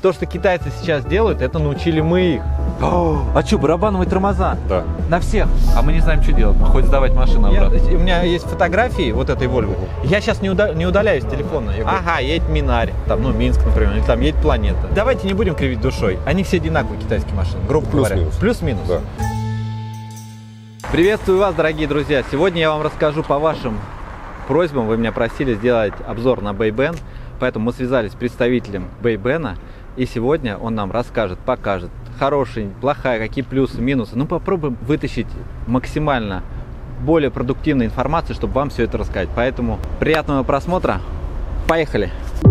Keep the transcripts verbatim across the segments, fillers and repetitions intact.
То, что китайцы сейчас делают, это научили мы их. О, а что, барабановые тормоза? Да. На всех. А мы не знаем, что делать. Хоть сдавать машину обратно. Я, у меня есть фотографии вот этой Volvo. Я сейчас не, уда не удаляю с телефона. Я говорю, ага, едет Минарь, там, ну, Минск, например, или там едет Планета. Давайте не будем кривить душой. Они все одинаковые, китайские машины, грубо говоря. Плюс-минус. Плюс-минус. Да. Приветствую вас, дорогие друзья. Сегодня я вам расскажу по вашим просьбам. Вы меня просили сделать обзор на Бэйбэн. Поэтому мы связались с представителем Бэйбэна. И сегодня он нам расскажет, покажет, хорошая, плохая, какие плюсы, минусы. Ну, попробуем вытащить максимально более продуктивной информации, чтобы вам все это рассказать. Поэтому приятного просмотра. Поехали!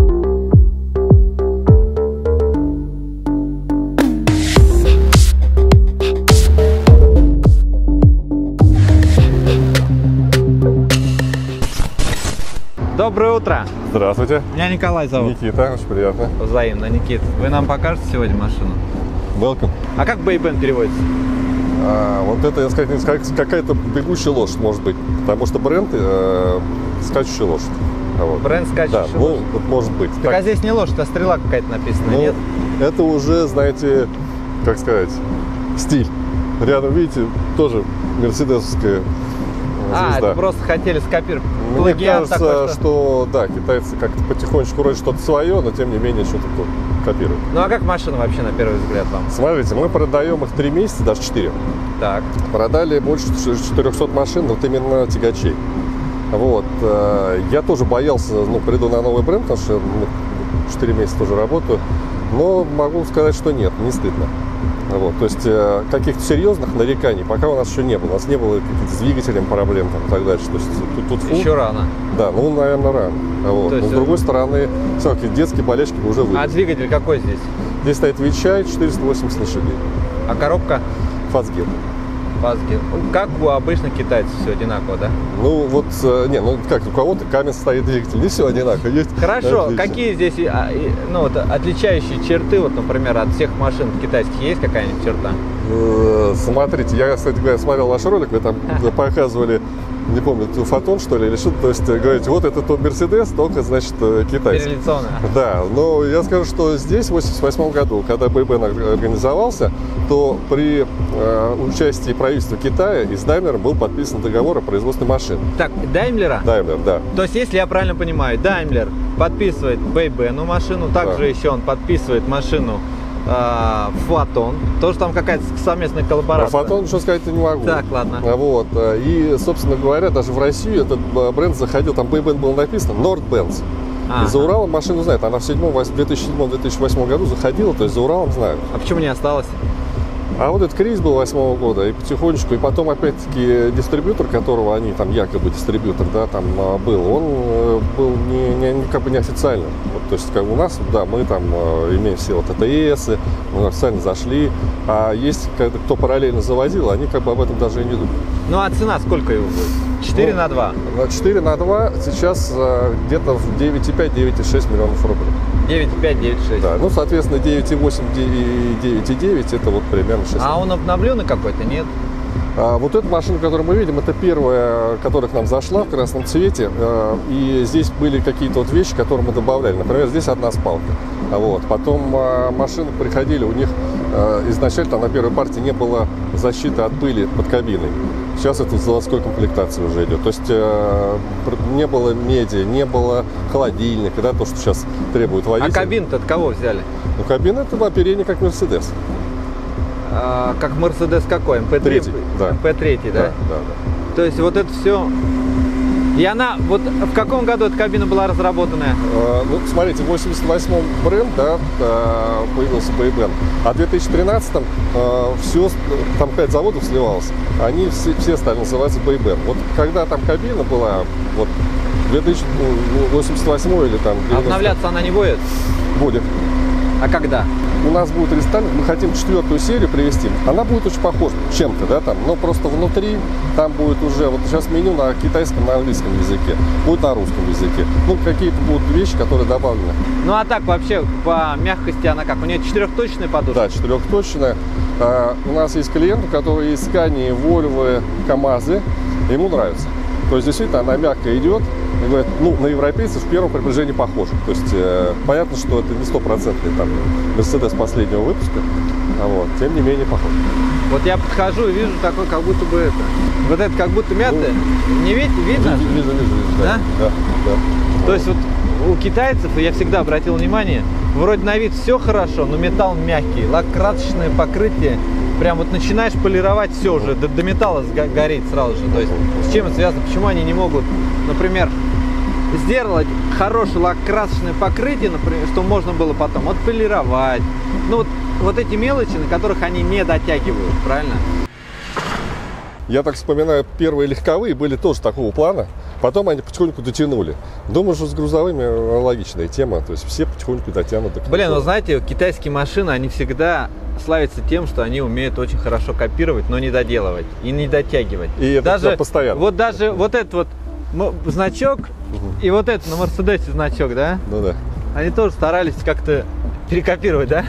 Доброе утро! Здравствуйте. Меня Николай зовут. Никита, очень приятно. Взаимно, Никит. Вы нам покажете сегодня машину? Welcome. А как Бэйбэн переводится? А, вот это, я сказать, какая-то бегущая лошадь, может быть. Потому что бренд э, скачущая лошадь. Вот. Бренд скачущая да, лошадь? Ну, вот может быть. Так, так. а здесь не лошадь, а стрела какая-то написана, Ну, нет? это уже, знаете, как сказать, стиль. Рядом, видите, тоже мерседесовская А, звезда. это просто хотели скопировать. Мне Плагиат кажется, такой, что... что да, китайцы как-то потихонечку вроде что-то свое, но тем не менее что-то копируют. Ну а как машина вообще на первый взгляд вам? Смотрите, мы продаем их три месяца, даже четыре. Так. Продали больше четырёхсот машин, вот именно тягачей. Вот. Я тоже боялся, ну, приду на новый бренд, потому что четыре месяца тоже работаю. Но могу сказать, что нет, не стыдно. Вот, то есть каких-то серьезных нареканий пока у нас еще не было. У нас не было каких-то с двигателем проблем там, и так дальше. То есть тут, тут фу. Еще рано. Да, ну, наверное, рано. Вот. Но с другой стороны, все-таки детские болельщики уже вылезли. А двигатель какой здесь? Здесь стоит ви эйч ай четыреста восемьдесят лошадей. А коробка? Фазгир. Фазгир. Как у обычных китайцев все одинаково, да? Ну вот, не, ну как, у кого-то камень стоит двигатель, не все одинаково. Есть Хорошо, отличия. Какие здесь, ну, вот, отличающие черты, вот, например, от всех машин китайских есть какая-нибудь черта? Смотрите, я, кстати говоря, смотрел ваш ролик, вы там показывали, не помню, фотон, что ли, или что-то, то есть говорите, вот это тот Мерседес, только, значит, китайский. Перелицованно. Да, но я скажу, что здесь, в восемьдесят восьмом году, когда Бэйбэн организовался, то при э, участии правительства Китая и с Даймлером был подписан договор о производстве машин. Так, Даймлера? Даймлер, да. То есть, если я правильно понимаю, Даймлер подписывает Бэйбэну машину, также да. еще он подписывает машину Фотон, тоже там какая-то совместная коллаборация. Про Фотон ничего сказать не могу. Так, ладно. Вот. И, собственно говоря, даже в Россию этот бренд заходил, там Бэйбэн был написано, Нордбенц. А, и за Уралом машину знают. Она в две тысячи седьмом — две тысячи восьмом году заходила, то есть за Уралом знают. А почему не осталось? А вот этот кризис был восьмого года, и потихонечку, и потом, опять-таки, дистрибьютор, которого они, там, якобы дистрибьютор, да, там был, он был не, не, как бы неофициальным. Вот, то есть, как у нас, да, мы там имеем все вот ТТСы, мы официально зашли, а есть, когда кто параллельно заводил, они как бы об этом даже и не думают. Ну, а цена сколько его будет? четыре на два? четыре на два сейчас где-то в девять и пять — девять и шесть миллионов рублей. девять и пять — девять и шесть. Да, ну, соответственно, девять и восемь и девять и девять это вот примерно шесть. А он обновленный какой-то, нет? А, вот эта машина, которую мы видим, это первая, которая к нам зашла в красном цвете. А, и здесь были какие-то вот вещи, которые мы добавляли. Например, здесь одна спалка. А вот. Потом а, машины приходили, у них а, изначально там на первой партии не было защиты от пыли под кабиной. Сейчас это в заводской комплектации уже идет. То есть э, не было меди, не было холодильника, да, то, что сейчас требует водитель. А кабину-то от кого взяли? Ну, кабина это оперение как Мерседес. А, как Мерседес какой? эм пэ три? Да. эм пэ три, да? Да, да, да. То есть вот это все... И она, вот в каком году эта кабина была разработана? Э, ну, смотрите, в восемьдесят восьмом бренд, да, э, появился Бэйбэн, а в две тысячи тринадцатом э, все, там пять заводов сливалось, они все, все стали называться Бэйбэн. Вот когда там кабина была, вот, две тысячи восемьдесят восьмой или там... девяностый... Обновляться она не будет? Будет. А когда? У нас будет рестайлинг, мы хотим четвертую серию привести. Она будет очень похожа чем-то, да, там, но просто внутри там будет уже, вот сейчас меню на китайском, на английском языке, будет на русском языке. Ну, какие-то будут вещи, которые добавлены. Ну, а так вообще по мягкости она как? У нее четырехточная подушка? Да, четырехточная. А, у нас есть клиент, у которого есть Scania, Volvo, КамАЗы, ему нравится. То есть, действительно, она мягко идет, и говорят, ну, на европейцев в первом приближении похоже. То есть э, понятно, что это не стопроцентный там Мерседес последнего выпуска, а вот, тем не менее похож. Вот я подхожу и вижу такой, как будто бы это, вот это как будто мятое. Ну, не видите, видно? Вижу, вижу, вижу, вижу, да? Да, да. То есть вот у китайцев, я всегда обратил внимание, вроде на вид все хорошо, но металл мягкий, лак-красочное покрытие, прям вот начинаешь полировать, все уже, до, до металла гореть сразу же. То есть с чем это связано, почему они не могут, например, сделать хорошее лак-красочное покрытие, например, что можно было потом отполировать. Ну вот, вот эти мелочи, на которых они не дотягивают, правильно? Я так вспоминаю, первые легковые были тоже такого плана. Потом они потихоньку дотянули. Думаю, что с грузовыми аналогичная тема. То есть все потихоньку дотянут. До Блин, ну знаете, китайские машины, они всегда славятся тем, что они умеют очень хорошо копировать, но не доделывать и не дотягивать. И это даже, постоянно. Вот даже вот этот вот значок угу. и вот этот на Мерседесе значок, да? Ну да. Они тоже старались как-то перекопировать, да?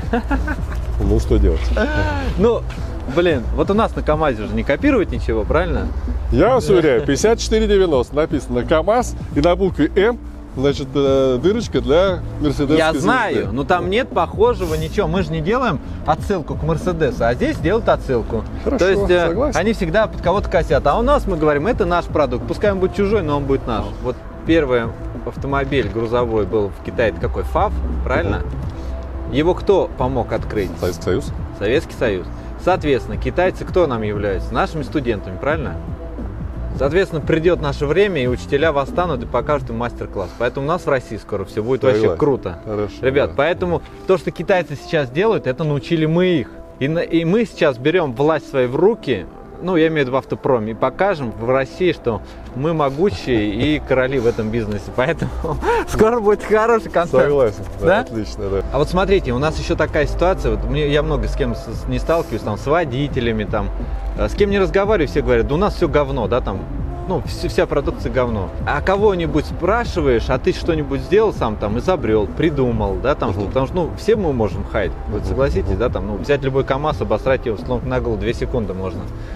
Ну что делать? Ну, блин, вот у нас на КамАЗе же не копировать ничего, правильно? Я вас уверяю, пятьдесят четыре девяносто написано КамАЗ, и на букве М, значит, дырочка для Мерседеса. Я знаю, но там нет похожего ничего. Мы же не делаем отсылку к Мерседесу, а здесь делают отсылку. Хорошо, то есть согласен. Они всегда под кого-то косят. А у нас мы говорим, это наш продукт. Пускай он будет чужой, но он будет наш. Вот первый автомобиль грузовой был в Китае, это какой? ФАВ, правильно? Угу. Его кто помог открыть? Советский Союз. Советский Союз. Соответственно, китайцы кто нам являются? Нашими студентами, правильно? Соответственно, придет наше время, и учителя восстанут и покажут им мастер-класс. Поэтому у нас в России скоро все будет Согласен. Вообще круто. Хорошо, Ребят, да. поэтому то, что китайцы сейчас делают, это научили мы их. И, и мы сейчас берем власть свои в руки, ну, я имею в виду в автопроме, и покажем в России, что мы могучие и короли в этом бизнесе. Поэтому скоро будет хороший концерт. Согласен, да, да? Отлично, да. А вот смотрите, у нас еще такая ситуация, вот мне, я много с кем с, не сталкиваюсь, там, с водителями, там, с кем не разговариваю, все говорят, да у нас все говно, да, там, ну, вся, вся продукция говно. А кого-нибудь спрашиваешь, а ты что-нибудь сделал сам, там, изобрел, придумал, да, там, uh-huh. потому что, ну, все мы можем хаять, вы согласитесь, uh-huh. да, там, ну, взять любой КамАЗ, обосрать его с ног на голову две секунды можно.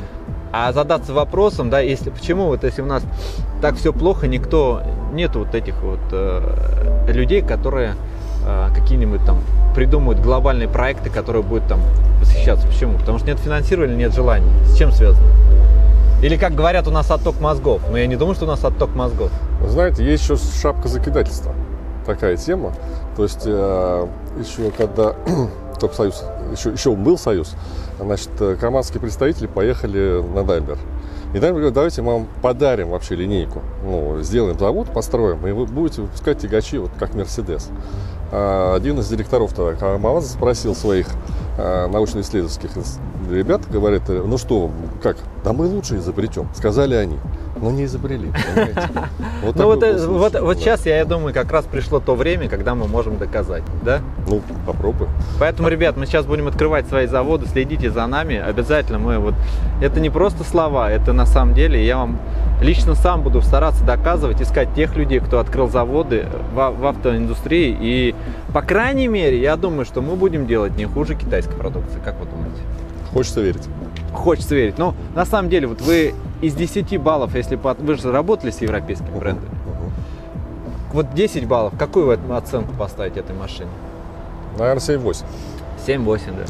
А задаться вопросом, да, если, почему вот если у нас так все плохо, никто, нету вот этих вот э, людей, которые э, какие-нибудь там придумывают глобальные проекты, которые будут там восхищаться. Почему? Потому что нет финансирования, нет желаний. С чем связано? Или, как говорят, у нас отток мозгов. Но я не думаю, что у нас отток мозгов. Вы знаете, есть еще шапка закидательства. Такая тема. То есть э, еще когда только Союз, еще, еще был Союз, значит, камазские представители поехали на Даймлер. И Даймлер говорит, давайте мы вам подарим вообще линейку. Ну, сделаем завод, построим, и вы будете выпускать тягачи, вот как Мерседес. А один из директоров тогда КамАЗа спросил своих а, научно-исследовательских ребят, говорит, ну что, как, да мы лучше изобретем, сказали они. Но не изобрели, понимаете? Вот, ну вот, случай, вот, да. вот сейчас, я думаю, как раз пришло то время, когда мы можем доказать, да? Ну, попробуем. Поэтому, ребят, мы сейчас будем открывать свои заводы, следите за нами, обязательно мы вот... Это не просто слова, это на самом деле, я вам лично сам буду стараться доказывать, искать тех людей, кто открыл заводы в, в автоиндустрии, и, по крайней мере, я думаю, что мы будем делать не хуже китайской продукции, как вы думаете? Хочется верить. Хочется верить. Но на самом деле, вот вы из десяти баллов, если по, вы же работали с европейскими uh-huh, брендами, uh-huh. вот десять баллов, какую вы оценку поставите этой машине? Наверное, семь-восемь. семь-восемь, да.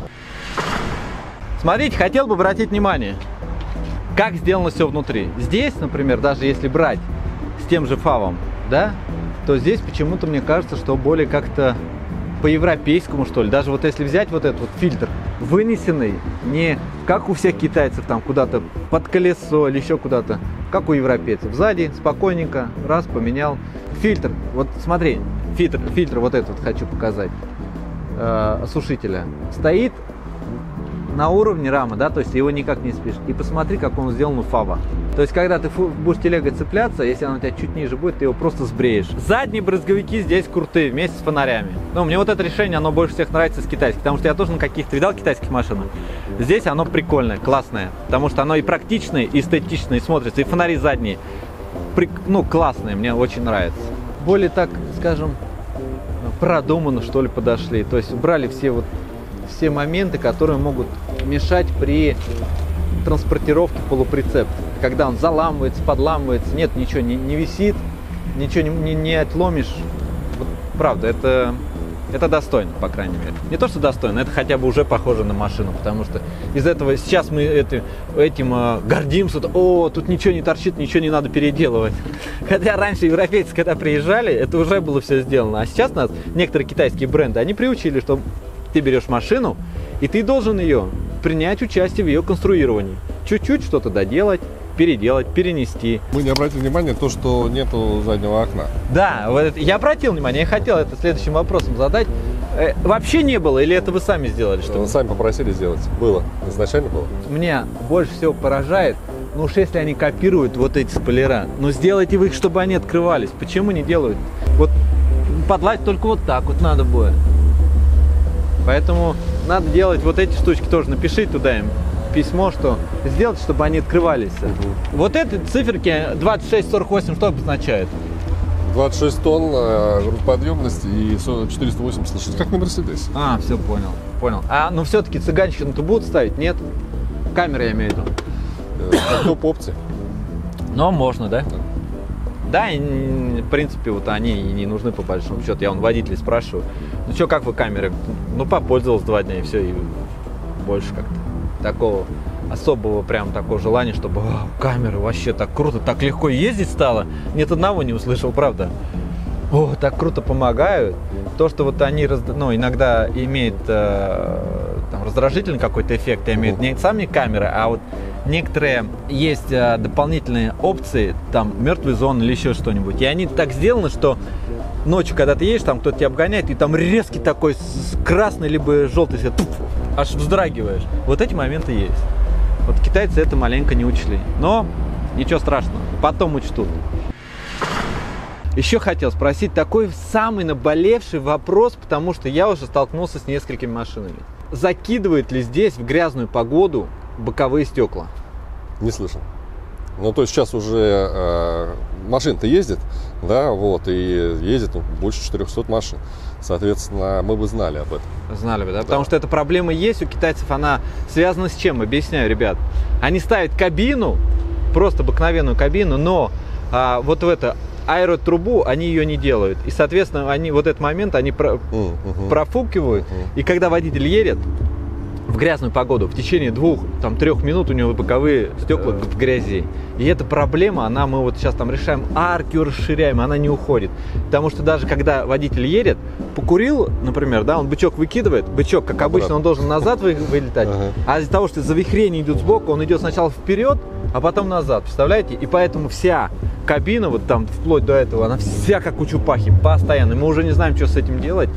Смотрите, хотел бы обратить внимание, как сделано все внутри. Здесь, например, даже если брать с тем же ФАВом, да, то здесь почему-то мне кажется, что более как-то по-европейскому, что ли. Даже вот если взять вот этот вот фильтр, вынесенный не как у всех китайцев, там куда-то под колесо или еще куда-то, как у европейцев. Сзади спокойненько, раз, поменял. Фильтр, вот смотри, фильтр, фильтр вот этот вот хочу показать, э, осушителя, стоит на уровне рамы, да, то есть его никак не спишь. И посмотри, как он сделан у ФАВа. То есть, когда ты будешь телегой цепляться, если она у тебя чуть ниже будет, ты его просто сбреешь. Задние брызговики здесь крутые, вместе с фонарями. Ну, мне вот это решение, оно больше всех нравится с китайских, потому что я тоже на каких-то видал китайских машинах. Здесь оно прикольное, классное, потому что оно и практичное, и эстетичное, и смотрится, и фонари задние. При, ну, классные, мне очень нравится. Более так, скажем, продуманно, что ли, подошли. То есть, убрали все вот все моменты, которые могут мешать при транспортировке полуприцепа. Когда он заламывается, подламывается, нет, ничего не, не висит, ничего не, не, не отломишь. Вот, правда, это, это достойно, по крайней мере. Не то, что достойно, это хотя бы уже похоже на машину, потому что из этого сейчас мы это, этим э, гордимся. О, тут ничего не торчит, ничего не надо переделывать. Хотя раньше европейцы, когда приезжали, это уже было все сделано. А сейчас нас некоторые китайские бренды, они приучили, что ты берешь машину, и ты должен ее принять участие в ее конструировании. Чуть-чуть что-то доделать, переделать, перенести. Мы не обратили внимания на то, что нету заднего окна. Да, вот это, я обратил внимание, я хотел это следующим вопросом задать. Э, вообще не было, или это вы сами сделали? Что Вы сами попросили сделать. Было. Изначально было. Меня больше всего поражает, ну уж если они копируют вот эти спойлера, ну сделайте вы их, чтобы они открывались. Почему не делают? Вот подлать только вот так вот надо будет. Поэтому надо делать вот эти штучки тоже. Напишите туда им письмо, что сделать, чтобы они открывались. Угу. Вот эти циферки двадцать шесть сорок восемь что обозначает? двадцать шесть тонн грузоподъемность и четыреста восемьдесят лошадей. Как на Мерседесе. А, все, понял. Понял. А, ну все-таки цыганщину-то будут ставить? Нет? Камеры я имею в виду. Топ-опции. Но можно, да? Да. Да, и, в принципе, вот они и не нужны по большому счету. Я вон водителей спрашиваю, ну что, как вы камеры? Ну, попользовался два дня и все, и больше как-то такого особого прям такого желания, чтобы камеры вообще так круто, так легко ездить стало. Нет одного не услышал, правда. О, так круто помогают. То, что вот они ну, иногда имеют э, там, раздражительный какой-то эффект, имеют не сами камеры, а вот некоторые есть э, дополнительные опции, там мертвые зоны или еще что-нибудь. И они так сделаны, что ночью, когда ты едешь, там кто-то тебя обгоняет, и там резкий такой красный либо желтый свет, туф, аж вздрагиваешь. Вот эти моменты есть. Вот китайцы это маленько не учли. Но ничего страшного, потом учтут. Еще хотел спросить такой самый наболевший вопрос, потому что я уже столкнулся с несколькими машинами. Закидывает ли здесь в грязную погоду боковые стекла? Не слышал. Ну, то есть сейчас уже э, машин-то ездит, да, вот, и ездит ну, больше четырехсот машин. Соответственно, мы бы знали об этом. Знали бы, да? да? Потому что эта проблема есть у китайцев, она связана с чем? Объясняю, ребят. Они ставят кабину, просто обыкновенную кабину, но а, вот в это аэротрубу они ее не делают. И, соответственно, они вот этот момент они про, uh-huh. профукивают. Uh-huh. И когда водитель едет в грязную погоду, в течение двух-трех минут у него боковые стекла uh-huh. в грязи. И эта проблема, она, мы вот сейчас там решаем, арки расширяем, она не уходит. Потому что даже когда водитель едет, покурил, например, да, он бычок выкидывает, бычок, как обычно, он должен назад вы, вылетать, uh-huh. а из-за того, что завихрение идет сбоку, он идет сначала вперед, а потом назад, представляете? И поэтому вся кабина, вот там вплоть до этого, она вся как у чупахи, постоянно. Мы уже не знаем, что с этим делать.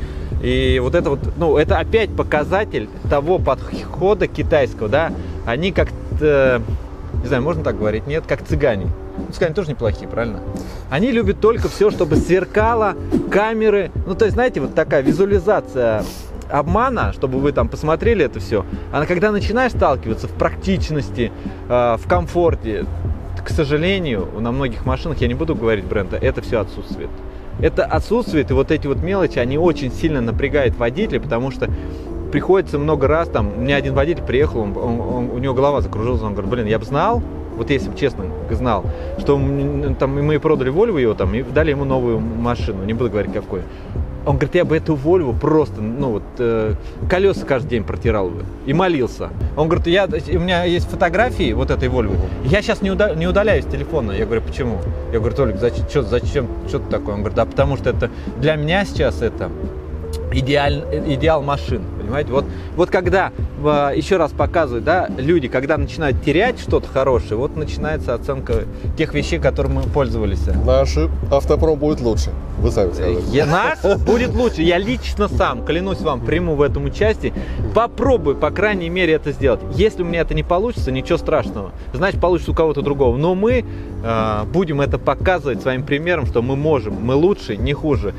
И вот это вот, ну, это опять показатель того подхода китайского, да. Они как-то, не знаю, можно так говорить, нет, как цыгане. Ну, цыгане тоже неплохие, правильно? Они любят только все, чтобы сверкало, камеры. Ну, то есть, знаете, вот такая визуализация обмана, чтобы вы там посмотрели это все. А когда начинаешь сталкиваться в практичности, э, в комфорте, к сожалению, на многих машинах, я не буду говорить бренда, это все отсутствует. Это отсутствует, и вот эти вот мелочи, они очень сильно напрягают водителя, потому что приходится много раз, там, у меня один водитель приехал, он, он, он, у него голова закружилась, он говорит, блин, я бы знал, вот если бы честно знал, что там, мы продали Volvo его там, и дали ему новую машину, не буду говорить какую. Он говорит, я бы эту Volvo просто, ну вот, э, колеса каждый день протирал бы и молился. Он говорит, я, у меня есть фотографии вот этой Volvo, я сейчас не, уда, не удаляю с телефона. Я говорю, почему? Я говорю, Толик, зачем, что, зачем, что ты такое? Он говорит, да потому что это для меня сейчас это идеаль, идеал машин, понимаете? Вот, вот когда, еще раз показывают, да, люди, когда начинают терять что-то хорошее, вот начинается оценка тех вещей, которыми мы пользовались. Наш автопром будет лучше, вы сами сказали. Я, нас будет лучше, я лично сам, клянусь вам, приму в этом участие, попробую, по крайней мере, это сделать. Если у меня это не получится, ничего страшного, значит, получится у кого-то другого. Но мы э, будем это показывать своим примером, что мы можем, мы лучше, не хуже.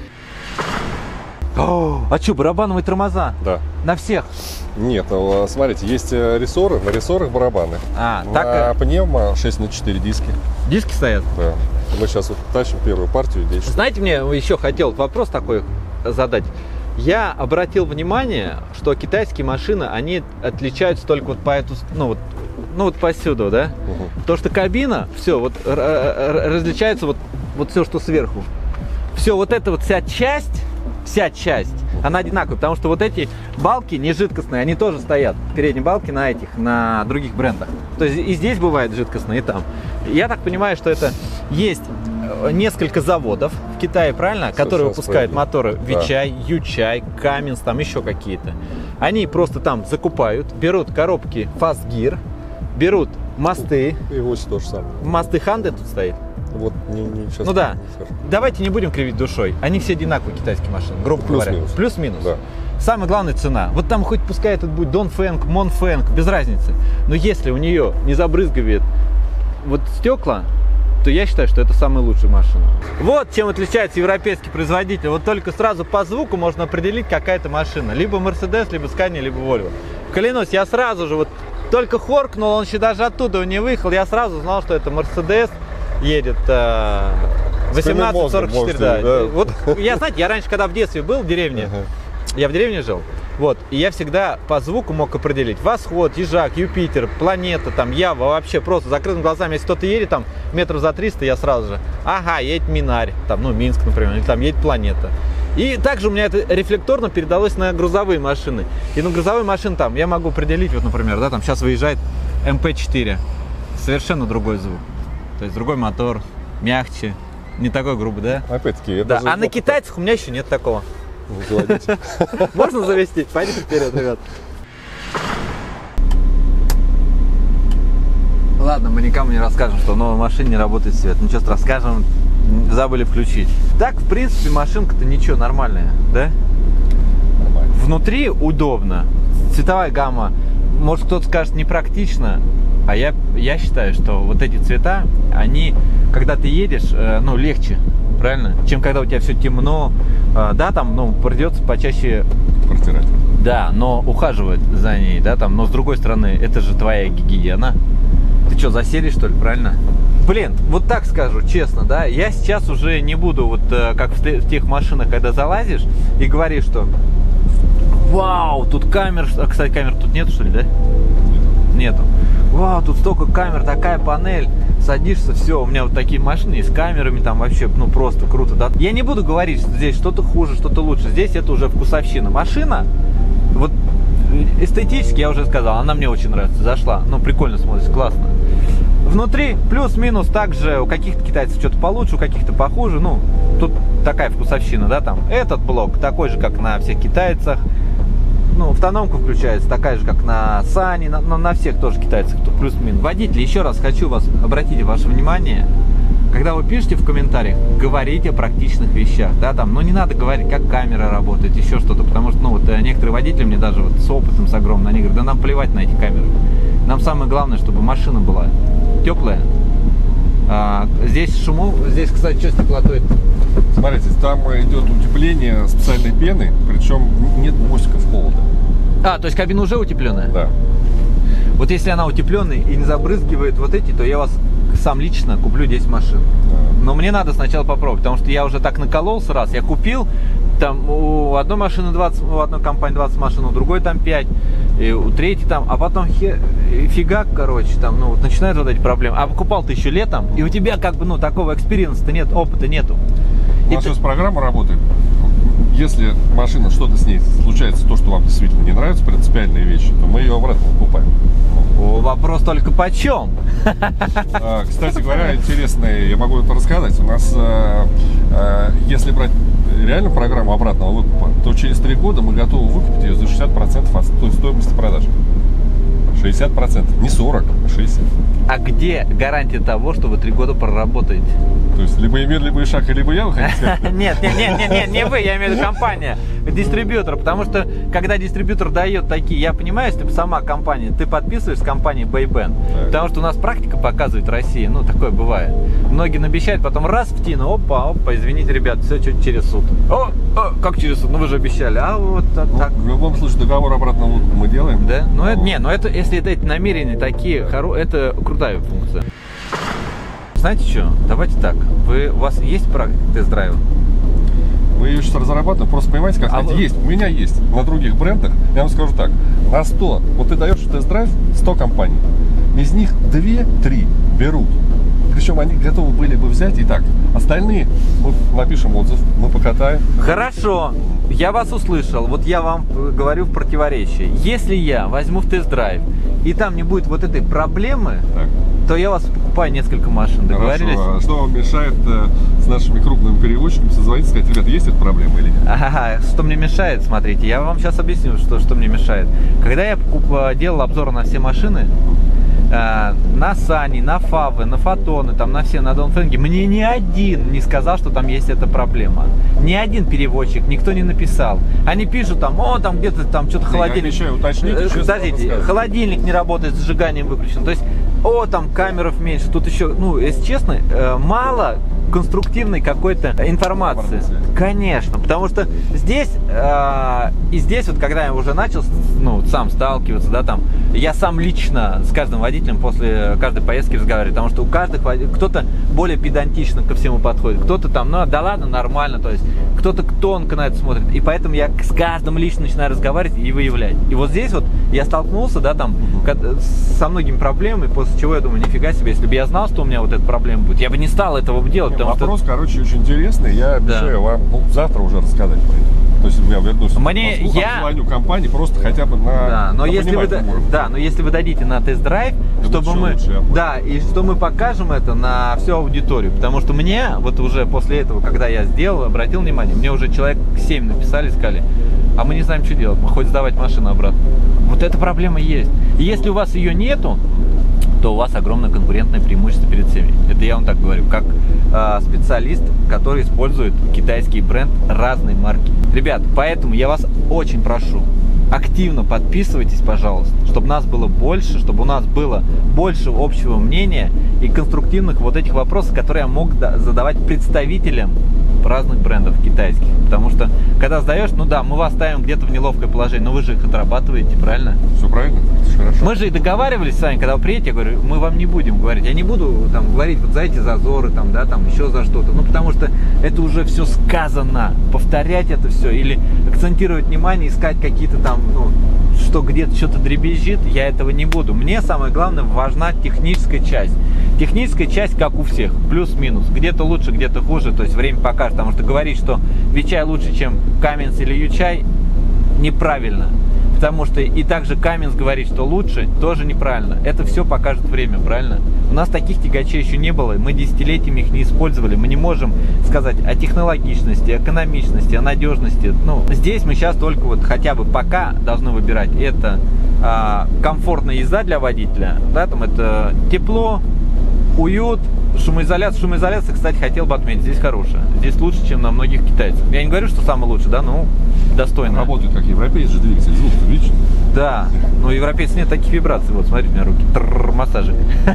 О, а что, барабановые тормоза? Да. На всех? Нет, ну, смотрите, есть рессоры, на рессорах барабаны. А, на так... пневмо шесть на четыре диски. Диски стоят? Да. Мы сейчас вот тащим первую партию здесь. Знаете, мне еще хотел вопрос такой задать. Я обратил внимание, что китайские машины, они отличаются только вот по эту, ну вот, ну вот посюда, да? Угу. То, что кабина, все, вот различается вот вот все, что сверху. Все, вот эта вот вся часть, вся часть, она одинаковая, потому что вот эти балки не жидкостные, они тоже стоят, передние балки на этих, на других брендах. То есть и здесь бывает жидкостные, и там. Я так понимаю, что это есть несколько заводов в Китае, правильно, совершенно которые выпускают моторы Weichai, да. Yuchai, Cummins, там еще какие-то. Они просто там закупают, берут коробки Fast Gear, берут мосты. И вот то же самое. Мосты Hyundai тут стоит. Вот, не, не, сейчас ну да, не давайте не будем кривить душой. Они все одинаковые, китайские машины, грубо плюс говоря. Минус. Плюс-минус. Да. Самая главная цена. Вот там хоть пускай этот будет Dongfeng, Monfeng, без разницы. Но если у нее не забрызгивает вот стекла, то я считаю, что это самая лучшая машина. Вот чем отличается европейский производитель. Вот только сразу по звуку можно определить, какая это машина. Либо Mercedes, либо Scania, либо Volvo. Клянусь, я сразу же вот только хоркнул, он еще даже оттуда не выехал, я сразу знал, что это Mercedes. Едет э, восемнадцать сорок четыре, да. да. Вот я, знаете, я раньше, когда в детстве был в деревне, uh-huh. я в деревне жил, вот, и я всегда по звуку мог определить Восход, Ежак, Юпитер, Планета, там, Ява, вообще просто закрытыми глазами, если кто-то едет там метров за триста, я сразу же, ага, едет Минарь, там, ну, Минск, например, или там едет Планета. И также у меня это рефлекторно передалось на грузовые машины. И на грузовые машины там я могу определить, вот, например, да, там сейчас выезжает эм пэ четыре, совершенно другой звук. То есть другой мотор, мягче, не такой грубый, да? Опять-таки, это да. же... А на китайцах у меня еще нет такого. Можно завести? Пойдем вперед, ребят. Ладно, мы никому не расскажем, что в новой машине не работает свет. Ну что, расскажем, забыли включить. Так, в принципе, машинка-то ничего, нормальная, да? Нормально. Внутри удобно. Цветовая гамма, может, кто-то скажет, непрактично. А я, я считаю, что вот эти цвета, они, когда ты едешь, э, ну, легче, правильно? Чем когда у тебя все темно. Э, да, там, ну, придется почаще... Протирать. Да, но ухаживать за ней, да, там. Но с другой стороны, это же твоя гигиена. Ты что, засели, что ли, правильно? Блин, вот так скажу, честно, да, я сейчас уже не буду, вот, э, как в, в тех машинах, когда залазишь и говоришь, что... Вау, тут камер... А, кстати, камер тут нет, что ли, да? Нету. Вау, тут столько камер, такая панель. Садишься, все, у меня вот такие машины есть с камерами, там вообще, ну, просто круто, да. Я не буду говорить, что здесь что-то хуже, что-то лучше. Здесь это уже вкусовщина. Машина, вот, эстетически, я уже сказал, она мне очень нравится, зашла. Ну, прикольно смотрится, классно. Внутри плюс-минус также у каких-то китайцев что-то получше, у каких-то похуже. Ну, тут такая вкусовщина, да, там. Этот блок такой же, как на всех китайцах. Ну, автономка включается такая же, как на Сане, на, на, на всех тоже китайцах, тут плюс-минус. Водители, еще раз хочу вас обратить ваше внимание, когда вы пишете в комментариях, говорите о практичных вещах, да, там, ну, не надо говорить, как камера работает, еще что-то, потому что, ну, вот некоторые водители мне даже вот с опытом, с огромным, они говорят, да нам плевать на эти камеры, нам самое главное, чтобы машина была теплая. А, здесь шуму, здесь, кстати, что стеклотоид? Смотрите, там идет утепление специальной пены, причем нет мостиков холода. А, то есть кабина уже утепленная? Да. Вот если она утепленная и не забрызгивает вот эти, то я вас сам лично куплю десять машин. Да. Но мне надо сначала попробовать, потому что я уже так накололся раз, я купил, там у одной машины двадцать, у одной компании двадцать машин, у другой там пять, и у третьей там, а потом хе, фигак, короче, там, ну, вот начинают вот эти проблемы. А покупал ты еще летом, и у тебя как бы, ну, такого экспириенса-то нет, опыта нету. У нас сейчас программа работает. Если машина, что-то с ней случается, то, что вам действительно не нравится, принципиальные вещи, то мы ее обратно покупаем. О, вопрос только почем? А, кстати говоря, интересный, я могу это рассказать. У нас, а, а, если брать реально программу обратного выкупа, то через три года мы готовы выкупить ее за шестьдесят процентов от той стоимости продажи. шестьдесят процентов, не сорок, а шестьдесят. А где гарантия того, что вы три года проработаете? То есть либо Эмир, либо Ишак, либо я, вы хотите сказать? Нет, нет, нет, нет, не вы, я имею в виду компания, дистрибьютор. Потому что, когда дистрибьютор дает такие, я понимаю, если сама компания, ты подписываешь с компанией Бэйбэн. Потому что у нас практика показывает в России, ну, такое бывает. Многие обещают, потом раз в тину, опа, опа, извините, ребят, все чуть через суд. О, о, как через суд? Ну, вы же обещали. А вот так. Ну, в любом случае, договор обратного выкупа мы делаем. Да? Ну, это, не, но это, если это, эти намерения такие, это крутая функция. Знаете что, давайте так, вы, у вас есть практика тест-драйва? Мы ее сейчас разрабатываем, просто понимаете, как сказать, а вы... есть, у меня есть, на других брендах, я вам скажу так, на сто, вот ты даешь тест-драйв сто компаний, из них две-три берут причем они готовы были бы взять и так. Остальные мы напишем отзыв, мы покатаем. Хорошо, я вас услышал. Вот я вам говорю в противоречие. Если я возьму в тест-драйв, и там не будет вот этой проблемы, Так. то я вас покупаю несколько машин. Договорились? Хорошо. А что вам мешает э, с нашими крупными перевозчиками созвониться и сказать, ребята, есть эта проблема или нет? Ага, что мне мешает, смотрите, я вам сейчас объясню, что, что мне мешает. Когда я покуп- делал обзор на все машины, э, на Сани, на Фавы, на Фотоны, там, на все, на Донфенги, мне ни один не сказал, что там есть эта проблема. Ни один перевозчик, никто не написал. Они пишут там, о, там где-то там что-то холодильник. Обещаю уточнить, Э, честно Подождите, вам холодильник не работает, зажиганием выключен. То есть, о, там камеров меньше. Тут еще, ну, если честно, э, мало конструктивной какой-то информации. Информация. Конечно, потому что здесь э, и здесь вот, когда я уже начал, ну, сам сталкиваться, да, там, я сам лично с каждым водителем после каждой поездки разговариваю, потому что у каждых кто-то более педантично ко всему подходит, кто-то там, ну, да ладно, нормально, то есть кто-то тонко на это смотрит, и поэтому я с каждым лично начинаю разговаривать и выявлять. И вот здесь вот я столкнулся, да, там, со многими проблемами, после чего я думаю, нифига себе, если бы я знал, что у меня вот эта проблема будет, я бы не стал этого делать. Вопрос, что... короче, очень интересный. Я обещаю Да. вам ну, завтра уже рассказать про это. То есть я вернусь Мне в Москву, я... позвоню компании просто хотя бы на, да, но на если вы, да, да, но если вы дадите на тест-драйв, чтобы мы, лучше, да, и что мы покажем это на всю аудиторию, потому что мне вот уже после этого, когда я сделал, обратил внимание, мне уже человек семь написали, сказали, а мы не знаем, что делать, мы хоть сдавать машину обратно. Вот эта проблема есть. И если у вас ее нету, то у вас огромное конкурентное преимущество перед всеми. Это я вам так говорю, как э, специалист, который использует китайский бренд разной марки. Ребят, поэтому я вас очень прошу, активно подписывайтесь, пожалуйста, чтобы нас было больше, чтобы у нас было больше общего мнения и конструктивных вот этих вопросов, которые я мог задавать представителям разных брендов китайских. Потому что, когда сдаешь, ну да, мы вас ставим где-то в неловкое положение, но вы же их отрабатываете, правильно? Все правильно? Хорошо. Мы же и договаривались с вами, когда вы приедете, я говорю, мы вам не будем говорить. Я не буду там говорить вот за эти зазоры, там, да, там, еще за что-то. Ну, потому что это уже все сказано. Повторять это все или акцентировать внимание, искать какие-то там, ну, что где-то что-то дребезжит, я этого не буду. Мне самое главное важна техническая часть. Техническая часть, как у всех, плюс-минус. Где-то лучше, где-то хуже, то есть время покажет. Потому что говорить, что Вичай лучше, чем Каменс или Ючай, неправильно. Потому что и также Каменс говорит, что лучше, тоже неправильно. Это все покажет время, правильно? У нас таких тягачей еще не было, мы десятилетиями их не использовали. Мы не можем сказать о технологичности, экономичности, о надежности. Ну, здесь мы сейчас только вот хотя бы пока должны выбирать. Это а, комфортная езда для водителя, да, там это тепло, уют, шумоизоляция. Шумоизоляция, кстати, хотел бы отметить, здесь хорошая. Здесь лучше, чем на многих китайцах. Я не говорю, что самый лучший, да, но достойно. Работает как европейский же двигатель, звук-то видишь? Да, но у европейцев нет таких вибраций. Вот, смотрите, у меня руки. Трррр, массажик.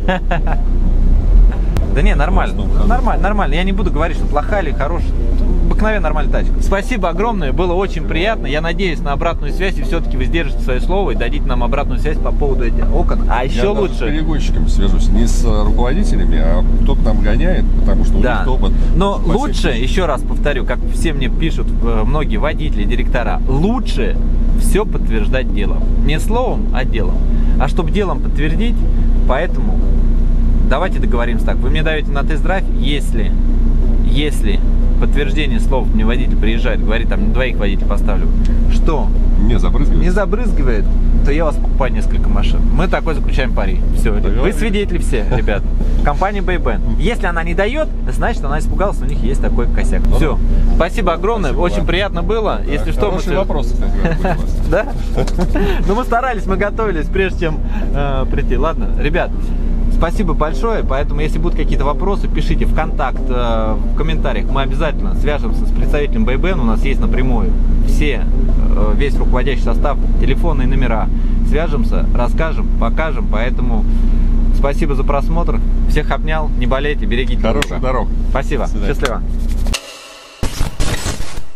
Да не, нормально. Нормально, нормально. Я не буду говорить, что плохая или хорошая. Обыкновенная нормальная тачка. Спасибо огромное, было очень приятно. Я надеюсь на обратную связь, и все-таки вы сдержите свое слово и дадите нам обратную связь по поводу этих окон. А еще Я лучше... с перегонщиками свяжусь, не с руководителями, а кто к нам гоняет, потому что у Да. них опыт. Но Спасибо. лучше, еще раз повторю, как все мне пишут э, многие водители, директора, лучше все подтверждать делом. Не словом, а делом. А чтобы делом подтвердить, поэтому давайте договоримся так. Вы мне даете на тест-драйв, если, если подтверждение слов мне водитель приезжает, говорит, там двоих водителей поставлю, что Не забрызгивает? не забрызгивает, то я вас покупаю несколько машин. Мы такой заключаем пари. Все, вы свидетели все, ребят. Компания Бэйбэн. Если она не дает, значит, она испугалась, у них есть такой косяк. Все. Спасибо огромное, Спасибо очень вам. приятно было. Да, Если что, мы... хорошие вопросы, кстати, были у вас. Да? Ну мы старались, мы готовились, прежде чем э, прийти. Ладно, ребят, спасибо большое. Поэтому, если будут какие-то вопросы, пишите в контакт, э, в комментариях. Мы обязательно свяжемся с представителем Бэйбэн. У нас есть напрямую все, э, весь руководящий состав, телефонные номера. Свяжемся, расскажем, покажем. Поэтому спасибо за просмотр. Всех обнял, не болейте, берегите. Хороших дорог. Спасибо, счастливо.